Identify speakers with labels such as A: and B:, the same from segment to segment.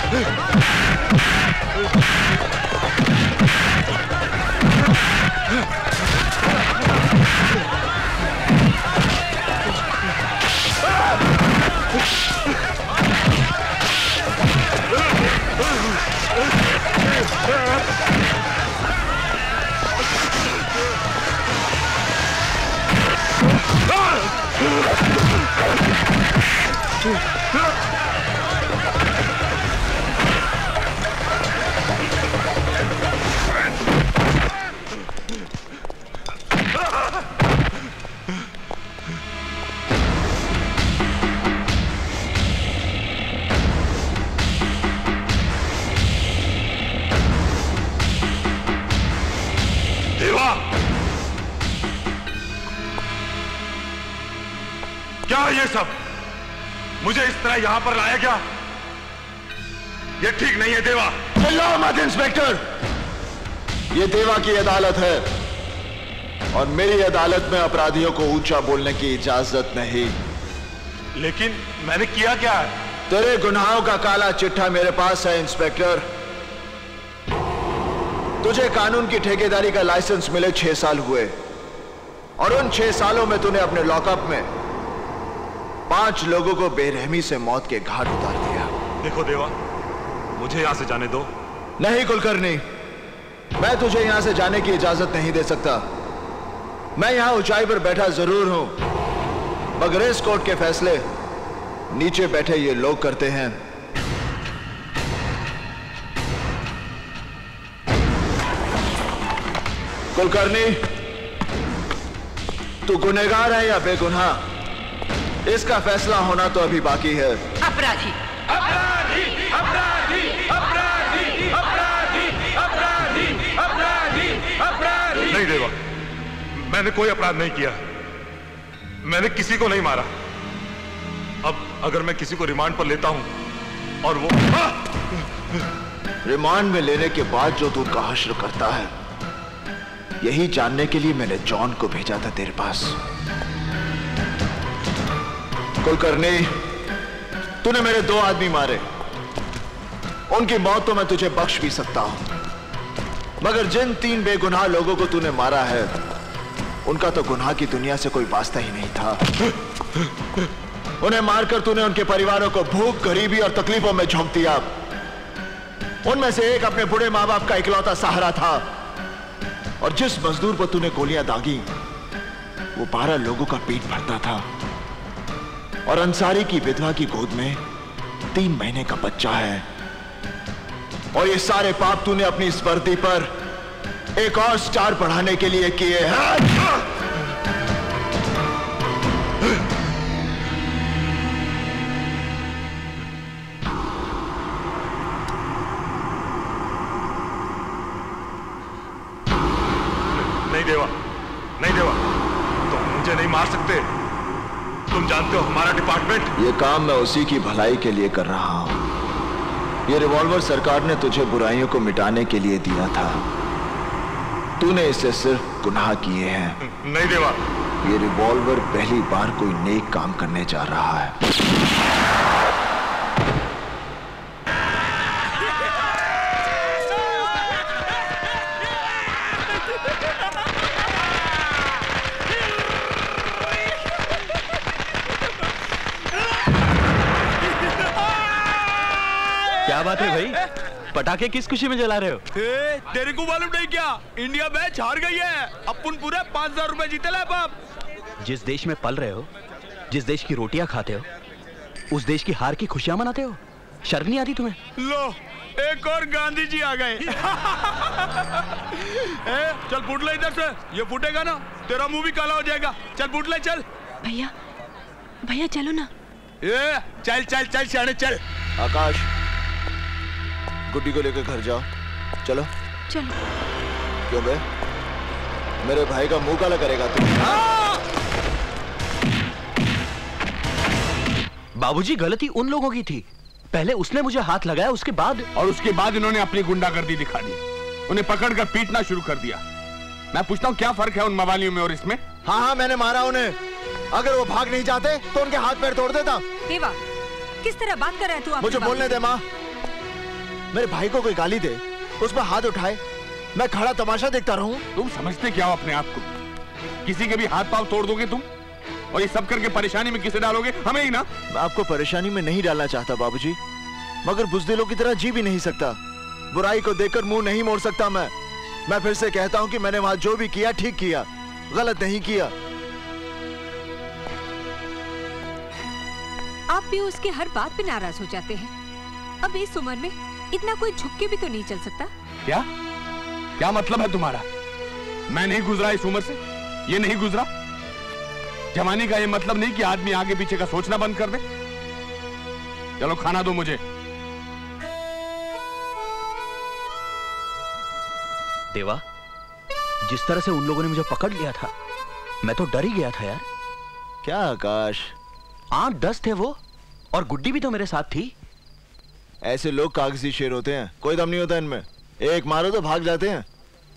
A: ये सब मुझे इस तरह यहां पर लाया गया, ये ठीक नहीं है देवा।
B: चिल्लाओ मत इंस्पेक्टर, ये देवा की अदालत है और मेरी अदालत में अपराधियों को ऊंचा बोलने की इजाजत नहीं।
A: लेकिन मैंने किया क्या है?
B: तेरे गुनाहों का काला चिट्ठा मेरे पास है इंस्पेक्टर। तुझे कानून की ठेकेदारी का लाइसेंस मिले 6 साल हुए और उन 6 सालों में तूने अपने लॉकअप में 5 लोगों को बेरहमी से मौत के घाट उतार दिया।
A: देखो देवा, मुझे यहां से जाने दो।
B: नहीं कुलकर्णी, मैं तुझे यहां से जाने की इजाजत नहीं दे सकता। मैं यहां ऊंचाई पर बैठा जरूर हूं, मगर इस कोर्ट के फैसले नीचे बैठे ये लोग करते हैं। कुलकर्णी, तू गुनहगार है या बेगुनाह, इसका फैसला होना तो अभी बाकी है।
C: अपराधी
D: अपराधी अपराधी अपराधी अपराधी अपराधी अपराधी अपराधी।
A: नहीं देवा, मैंने कोई अपराध नहीं किया, मैंने किसी को नहीं मारा। अब अगर मैं किसी को रिमांड पर लेता हूं और वो
B: रिमांड में लेने के बाद जो तू उनका हश्र करता है, यही जानने के लिए मैंने जॉन को भेजा था तेरे पास। कुलकर्णी, तूने मेरे 2 आदमी मारे, उनकी मौत तो मैं तुझे बख्श भी सकता हूं, मगर जिन 3 बेगुनाह लोगों को तूने मारा है, उनका तो गुनाह की दुनिया से कोई वास्ता ही नहीं था। उन्हें मारकर तूने उनके परिवारों को भूख, गरीबी और तकलीफों में झोंक दिया। उनमें से एक अपने बूढ़े मां बाप का इकलौता सहारा था और जिस मजदूर पर तूने गोलियां दागी, वो 12 लोगों का पेट भरता था और अंसारी की विधवा की गोद में 3 महीने का बच्चा है। और ये सारे पाप तूने अपनी इस वर्दी पर एक और स्टार बढ़ाने के लिए किए हैं।
A: नहीं देवा, नहीं देवा, तुम मुझे नहीं मार सकते। तुम जानते हो हमारा डिपार्टमेंट।
B: ये काम मैं उसी की भलाई के लिए कर रहा हूं। ये रिवॉल्वर सरकार ने तुझे बुराइयों को मिटाने के लिए दिया था, तूने इससे सिर्फ गुनाह किए हैं।
A: नहीं देवा,
B: ये रिवॉल्वर पहली बार कोई नेक काम करने जा रहा है।
E: क्या बात है भाई, पटाखे किस खुशी में जला रहे हो?
D: तेरे को मालूम नहीं क्या, इंडिया मैच हार गई है, अपन पूरे 5000 रुपए जीते ला बाप।
E: जिस देश में पल रहे हो, जिस देश की रोटियां खाते हो, उस देश की हार की खुशियां मनाते हो, शर्म नहीं आती तुम्हें?
D: लो, एक और गांधी जी आ गए। चल फूट ले इधर से, ये फूटेगा ना तेरा मुंह भी काला हो जाएगा। चल फूट ले, चल।
C: भैया, भैया चलो ना।
D: चल चल चल शाने चल।
B: आकाश, गुड्डी को लेकर घर जाओ। चलो
C: चलो।
B: क्यों बे, मेरे भाई का मुंह काला करेगा तू?
E: बाबूजी, गलती उन लोगों की थी, पहले उसने मुझे हाथ लगाया, उसके बाद
D: इन्होंने अपनी गुंडागर्दी दिखा दी, उन्हें पकड़कर पीटना शुरू कर दिया। मैं पूछता हूँ क्या फर्क है उन मवालियों में और इसमें?
B: हाँ, मैंने मारा उन्हें। अगर वो भाग नहीं जाते तो उनके हाथ पैर तोड़ देता।
C: देवा, किस तरह बात कर रहा है तू?
B: मुझे बोलने दे माँ। मेरे भाई को कोई गाली दे, उस पर हाथ उठाए, मैं खड़ा तमाशा देखता रहूं?
D: तुम समझते क्या हो अपने आप को? किसी के भी हाथ पांव तोड़ दोगे तुम, और ये सब करके परेशानी में किसे डालोगे? हमें ही ना।
B: मैं आपको परेशानी में नहीं डालना चाहता बाबूजी, मगर बुज़दिलों की तरह जी भी नहीं सकता। बुराई को देखकर मुंह नहीं मोड़ सकता मैं फिर से कहता हूं कि मैंने वहां जो भी किया ठीक किया, गलत नहीं किया।
F: आप भी उसके हर बात पे नाराज हो जाते हैं। अब इस उम्र में इतना कोई झुक के भी तो नहीं चल सकता।
D: क्या क्या मतलब है तुम्हारा? मैं नहीं गुजरा इस उम्र से, ये नहीं गुजरा। जवानी का ये मतलब नहीं कि आदमी आगे पीछे का सोचना बंद कर दे। चलो खाना दो मुझे।
E: देवा, जिस तरह से उन लोगों ने मुझे पकड़ लिया था, मैं तो डर ही गया था यार।
B: क्या आकाश,
E: 8-10 थे वो, और गुड्डी भी तो मेरे साथ थी।
B: ऐसे लोग कागजी शेर होते हैं, कोई दम नहीं होता इनमें। एक मारो तो भाग जाते हैं।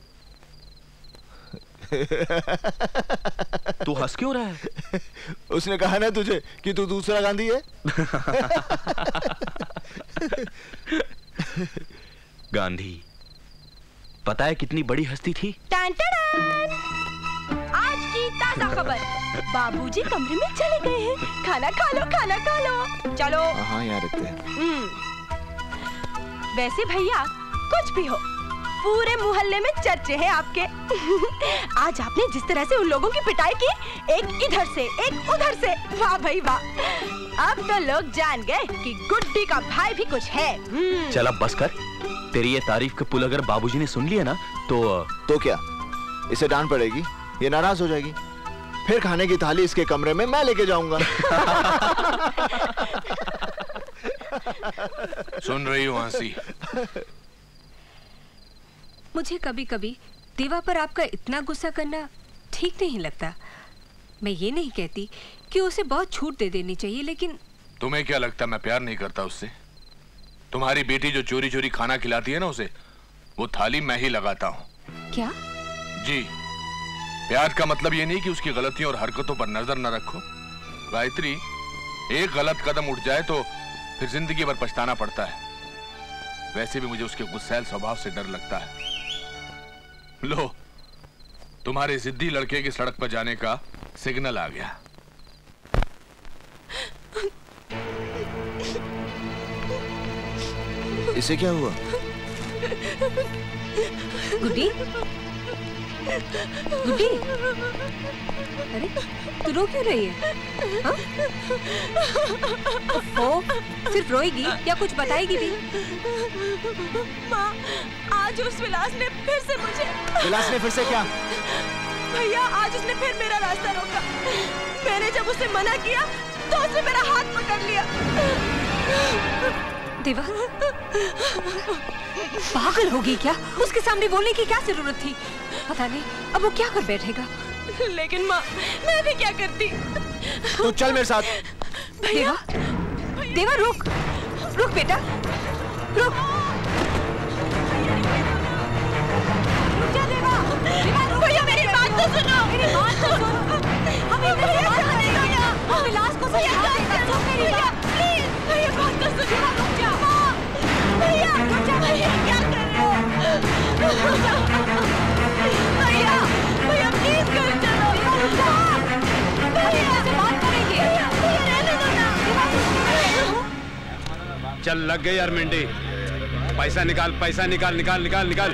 E: तू हंस क्यों रहा है?
B: उसने कहा ना तुझे कि तू दूसरा गांधी है।
E: गांधी, पता है कितनी बड़ी हस्ती थी?
C: टान टान! आज की ताजा खबर, बाबूजी कमरे में चले गए हैं। खाना खा लो, खाना खा लो। चलो।
B: हाँ, यहाँ रखते हैं।
C: वैसे भैया कुछ भी हो, पूरे मोहल्ले में चर्चे हैं आपके। आज आपने जिस तरह से उन लोगों की पिटाई की, एक इधर से एक उधर से, वाह भाई वाह। अब तो लोग जान गए कि गुड्डी का भाई भी कुछ है।
E: चल अब बस कर। तेरी ये तारीफ के पुल अगर बाबूजी ने सुन लिया ना तो
B: क्या, इसे डांट पड़ेगी, ये नाराज हो जाएगी। फिर खाने की थाली इसके कमरे में मैं लेके जाऊंगा।
D: सुन रही हो हंसी?
F: मुझे कभी कभी देवा पर आपका इतना गुस्सा करना ठीक नहीं लगता। मैं ये नहीं कहती कि उसे बहुत छूट दे देनी चाहिए, लेकिन
D: तुम्हें क्या लगता मैं प्यार नहीं करता उससे? तुम्हारी बेटी जो चोरी चोरी खाना खिलाती है ना उसे, वो थाली मैं ही लगाता हूँ।
F: क्या?
D: जी, प्यार का मतलब ये नहीं कि उसकी गलतियों और हरकतों पर नजर न रखो। गायत्री, एक गलत कदम उठ जाए तो फिर जिंदगी भर पछताना पड़ता है। वैसे भी मुझे उसके गुस्सैल स्वभाव से डर लगता है। लो, तुम्हारे जिद्दी लड़के की सड़क पर जाने का सिग्नल आ गया।
B: इसे क्या हुआ?
F: गुड्डी, गुड्डी, अरे तू रो क्यों रही है? हाँ? ओ, सिर्फ रोएगी या कुछ बताएगी भी?
C: माँ, आज उस विलास ने फिर से मुझे।
B: विलास ने फिर से क्या?
C: भैया, आज उसने फिर मेरा रास्ता रोका। मैंने जब उसे मना किया तो उसने मेरा हाथ पकड़ लिया।
F: देवा, पागल होगी क्या? उसके सामने बोलने की क्या जरूरत थी? पता नहीं अब वो क्या कर बैठेगा।
C: लेकिन माँ, मैं भी क्या करती?
B: तू चल मेरे साथ।
F: देवा, देवा रुक, रुक बेटा, रुक। रुक जा देवा, देवा रुक।
C: भैया मेरी बात तो सुनो।
F: मेरी बात तो सुनो। हम इधर से बात करेंगे। हम विलास को समझा देंगे। सुन मेरी बात।
C: प्लीज, भैया बात तो सुनो।
F: रुक जा।
C: भैया, रुक जा। भैया क्या कर रहे हो? भैया, भैया प्लीज कर चलो।
F: रुक जा। भैया से बात करेंगे।
C: भैया रहने दो ना।
G: चल लग गई यार मिंडी। पैसा निकाल, पैसा निकाल, निकाल निकाल निकाल।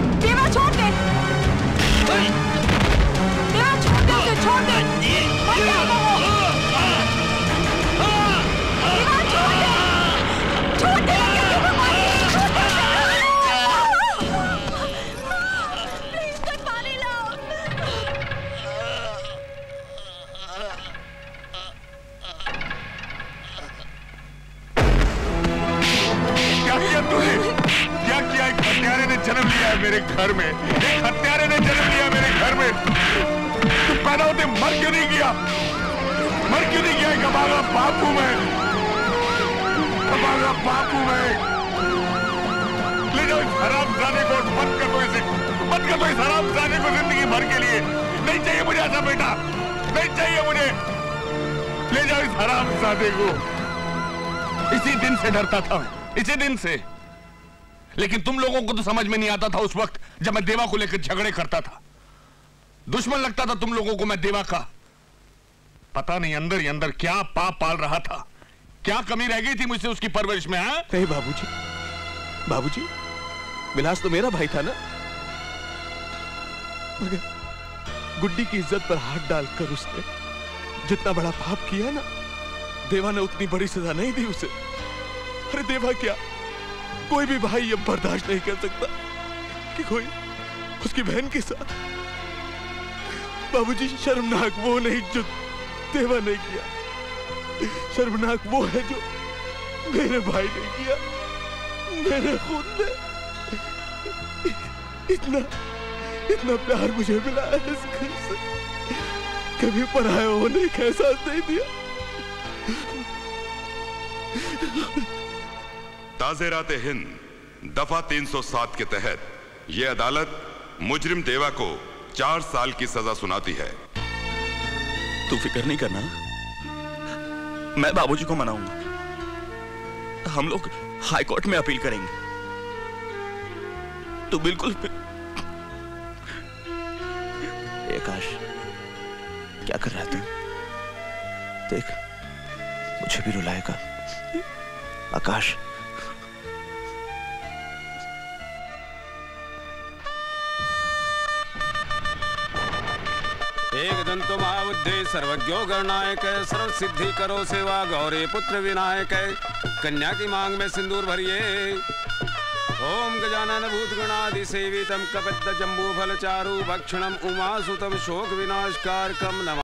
C: देवा छोड़ दे, देवा छोड़ दे उसे, छोड़ दे, मत जाओ वो। देवा छोड़ दे, छोड़ दे, प्लीज कर पानी लाओ।
D: क्या किया तूने? क्या किया? एक हत्यारे ने जन्म लिया है मेरे घर में, एक हत्यारे ने जन्म लिया मेरे घर में। तू पैदा होते मर क्यों नहीं गया? मर क्यों नहीं गया? एक अभागा बाप हूं मैं, अभागा बाप हूं मैं। ले जाओ इस हरामजादे को, बंद कर दो इसे, बंद कर दो इस हरामजादे को जिंदगी भर के लिए। नहीं चाहिए मुझे ऐसा बेटा, नहीं चाहिए मुझे। ले जाओ इस हरामजादे को। इसी दिन से डरता था मैं, इसी दिन से। लेकिन तुम लोगों को तो समझ में नहीं आता था उस वक्त जब मैं देवा को लेकर झगड़े करता था। दुश्मन लगता था तुम लोगों को मैं देवा का। पता नहीं अंदर ही अंदर क्या पाप पाल रहा था, क्या कमी रह गई थी मुझसे उसकी परवरिश में। हाँ
E: नहीं बाबूजी, बाबूजी, विलास तो मेरा भाई था ना, मगर गुड्डी की इज्जत पर हाथ डालकर उसने जितना बड़ा पाप किया ना, देवा ने उतनी बड़ी सजा नहीं दी उसे। अरे देवा क्या, कोई भी भाई ये बर्दाश्त नहीं कर सकता कि कोई उसकी बहन के साथ। बाबूजी, शर्मनाक वो नहीं जो देवा ने किया, शर्मनाक वो है जो मेरे भाई ने किया, मेरे खुद ने। इतना इतना प्यार मुझे मिला है इस घर से, कभी पराया होने का एहसास नहीं दिया।
H: ताज़ेरात हिंद दफा 307 के तहत यह अदालत मुजरिम देवा को 4 साल की सजा सुनाती है।
E: तू फिक्र नहीं करना, मैं बाबूजी को मनाऊंगा। हम लोग हाई कोर्ट में अपील करेंगे। तू बिल्कुल आकाश, क्या कर रहा है तू? देख, मुझे भी रुलाएगा आकाश।
G: एक दंतो महाबुद्धि सर्वज्ञो गणनायक, सर्व सिद्धि करो सेवा गौरी पुत्र विनायक। कन्या की मांग में सिंदूर भरिए। ओम गजानन भूत गणादि सेवितम कपित्त जम्बू फल चारु भक्षणम उमा सुतम शोक विनाशकारकम नमः।